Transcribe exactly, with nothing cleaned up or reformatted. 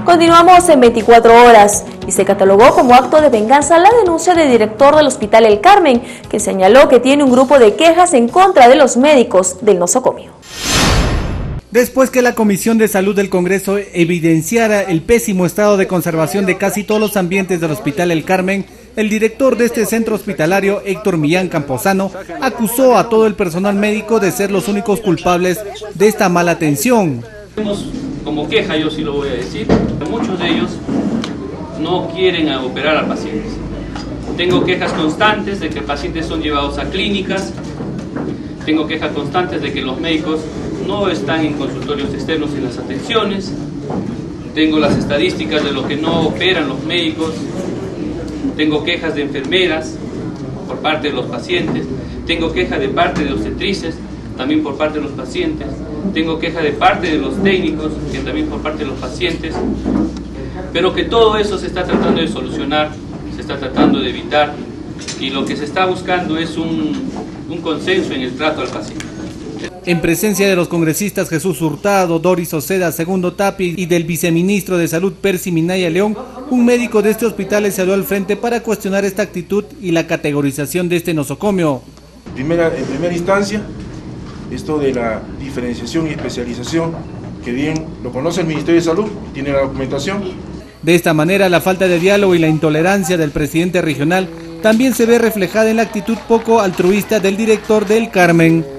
Continuamos en veinticuatro horas y se catalogó como acto de venganza la denuncia del director del Hospital El Carmen, que señaló que tiene un grupo de quejas en contra de los médicos del nosocomio. Después que la Comisión de Salud del Congreso evidenciara el pésimo estado de conservación de casi todos los ambientes del Hospital El Carmen, el director de este centro hospitalario, Héctor Millán Camposano, acusó a todo el personal médico de ser los únicos culpables de esta mala atención. Como queja, yo sí lo voy a decir, muchos de ellos no quieren operar a pacientes. Tengo quejas constantes de que pacientes son llevados a clínicas, tengo quejas constantes de que los médicos no están en consultorios externos en las atenciones, tengo las estadísticas de lo que no operan los médicos, tengo quejas de enfermeras por parte de los pacientes, tengo quejas de parte de obstetrices, también por parte de los pacientes, tengo quejas de parte de los técnicos, que también por parte de los pacientes, pero que todo eso se está tratando de solucionar, se está tratando de evitar, y lo que se está buscando es un, un consenso en el trato al paciente. En presencia de los congresistas Jesús Hurtado, Doris Oceda, Segundo Tapi y del viceministro de Salud Percy Minaya León, un médico de este hospital se dio al frente para cuestionar esta actitud y la categorización de este nosocomio. Primera, en primera instancia, esto de la diferenciación y especialización, que bien lo conoce el Ministerio de Salud, tiene la documentación. De esta manera, la falta de diálogo y la intolerancia del presidente regional también se ve reflejada en la actitud poco altruista del director del Carmen.